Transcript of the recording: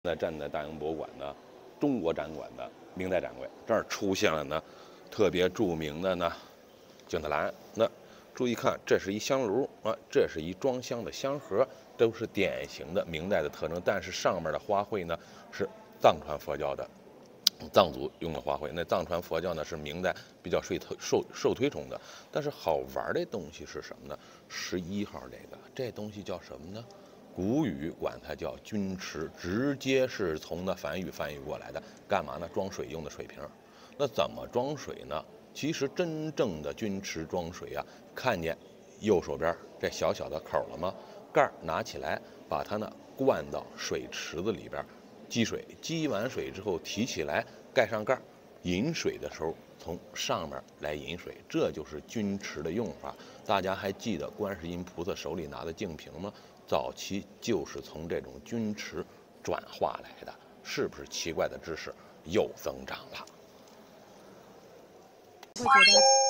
在站在大英博物馆的中国展馆的明代展柜，这儿出现了呢特别著名的呢景德蓝。那注意看，这是一香炉啊，这是一装香的香盒，都是典型的明代的特征。但是上面的花卉呢是藏传佛教的。藏族用的花卉，那藏传佛教呢是明代比较受推崇的。但是好玩的东西是什么呢？11号这东西叫什么呢？古语管它叫钧池，直接是从那梵语翻译过来的。干嘛呢？装水用的水瓶。那怎么装水呢？其实真正的钧池装水啊，看见右手边这小小的口了吗？盖儿拿起来，把它呢灌到水池子里边。积水，积完水之后提起来，盖上盖儿，饮水的时候从上面来饮水，这就是钧池的用法。大家还记得观世音菩萨手里拿的净瓶吗？早期就是从这种钧池转化来的，是不是奇怪的知识又增长了？ 会觉得。